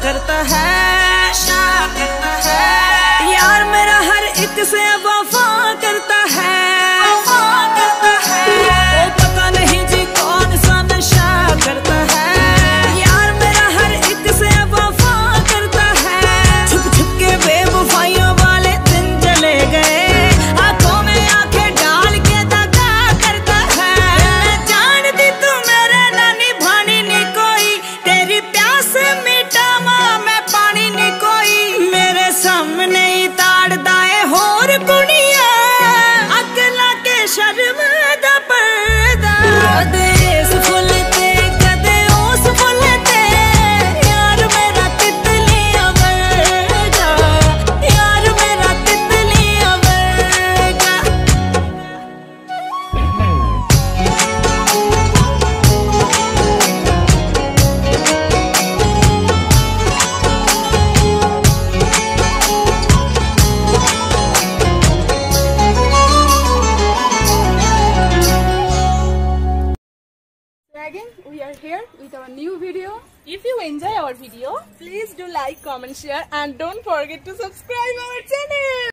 करता है, यार मेरा हर एक से वफा करता है, वो पता नहीं जी कौन सा नशा करता है, यार मेरा हर एक से वफा करता है। छुप छुप के बेवफाइयों वाले दिन चले गए, आंखों में आंखें डाल के दगा करता है। मैं जानती तू मेरे नानी भानी नहीं कोई, तेरी प्यास मीठा मां मैं पानी नहीं कोई, मेरे सामने ही ताड़दा है होर कुड़िया, अगला के शर्म दा पर्दा। कदे इस फुल ते कदे उस फुल ते, यार मेरा तितलियां वर्गा, यार मेरा तितलियां वर्गा। Again, we are here with our new video. If you enjoy our video, please do like, comment, share and don't forget to subscribe our channel.